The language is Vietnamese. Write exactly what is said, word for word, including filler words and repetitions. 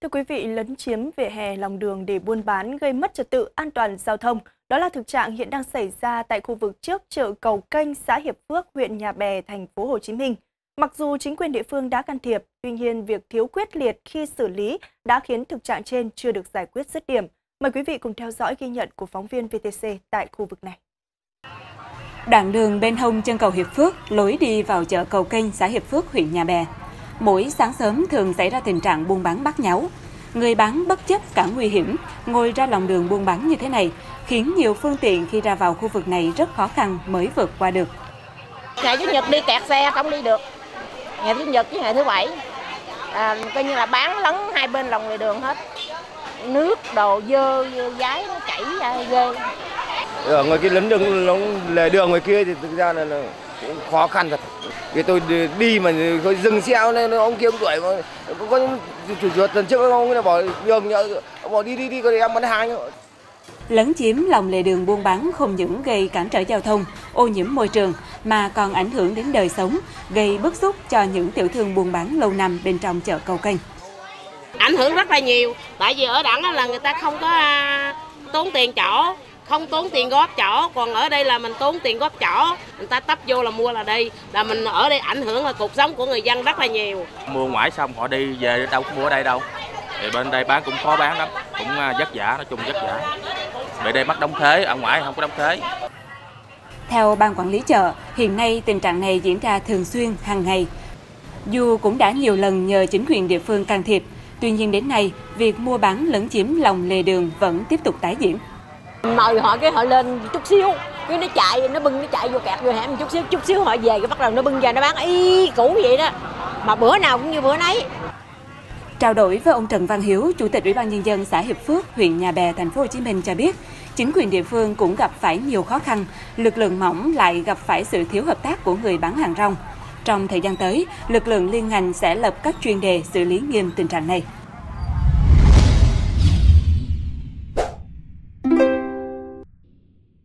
Thưa quý vị, lấn chiếm vỉa hè lòng đường để buôn bán gây mất trật tự an toàn giao thông. Đó là thực trạng hiện đang xảy ra tại khu vực trước chợ Cầu Kênh, xã Hiệp Phước, huyện Nhà Bè, thành phố Hồ Chí Minh. Mặc dù chính quyền địa phương đã can thiệp, tuy nhiên việc thiếu quyết liệt khi xử lý đã khiến thực trạng trên chưa được giải quyết dứt điểm. Mời quý vị cùng theo dõi ghi nhận của phóng viên vê tê xê tại khu vực này. Đoạn đường bên hông chân cầu Hiệp Phước, lối đi vào chợ Cầu Kênh, xã Hiệp Phước, huyện Nhà Bè. Mỗi sáng sớm thường xảy ra tình trạng buôn bán bắt nháo. Người bán bất chấp cả nguy hiểm, ngồi ra lòng đường buôn bán như thế này, khiến nhiều phương tiện khi ra vào khu vực này rất khó khăn mới vượt qua được. Ngày Chủ nhật đi kẹt xe không đi được, ngày Chủ nhật với ngày thứ bảy, à, coi như là bán lấn hai bên lòng lề đường hết. Nước, đồ dơ, giấy nó chảy ra ghê. Ở ngoài cái lấn đường, lề đường ngoài kia thì thực ra là, là cũng khó khăn thật. Vì tôi đi mà tôi dừng xe nên ông kia ông đuổi mà có chủ chuột lần trước ông ấy bỏ đường ông bỏ đi đi đi còn em bán hàng. Lấn chiếm lòng lề đường buôn bán không những gây cản trở giao thông, ô nhiễm môi trường mà còn ảnh hưởng đến đời sống, gây bức xúc cho những tiểu thương buôn bán lâu năm bên trong chợ Cầu Kênh. Ảnh hưởng rất là nhiều, tại vì ở đẳng là người ta không có tốn tiền chỗ, không tốn tiền góp chỗ, còn ở đây là mình tốn tiền góp chỗ, người ta tấp vô là mua là đi, là mình ở đây ảnh hưởng là cuộc sống của người dân rất là nhiều. Mua ngoài xong họ đi về đâu có mua ở đây đâu, thì bên đây bán cũng khó bán lắm, cũng vất vả, nói chung vất vả. Về đây bắt đóng thế, ở ngoài không có đóng thế. Theo ban quản lý chợ, hiện nay tình trạng này diễn ra thường xuyên, hàng ngày. Dù cũng đã nhiều lần nhờ chính quyền địa phương can thiệp, tuy nhiên đến nay, việc mua bán lấn chiếm lòng lề đường vẫn tiếp tục tái diễn. Mời họ cái họ lên chút xíu, cái nó chạy, nó bưng nó chạy vô kẹt vô hẻm chút xíu, chút xíu họ về cái bắt đầu nó bưng ra nó bán y cũ vậy đó. Mà bữa nào cũng như bữa nấy. Trao đổi với ông Trần Văn Hiếu, Chủ tịch Ủy ban Nhân dân xã Hiệp Phước, huyện Nhà Bè, thành phố Hồ Chí Minh cho biết, chính quyền địa phương cũng gặp phải nhiều khó khăn, lực lượng mỏng lại gặp phải sự thiếu hợp tác của người bán hàng rong. Trong thời gian tới, lực lượng liên ngành sẽ lập các chuyên đề xử lý nghiêm tình trạng này.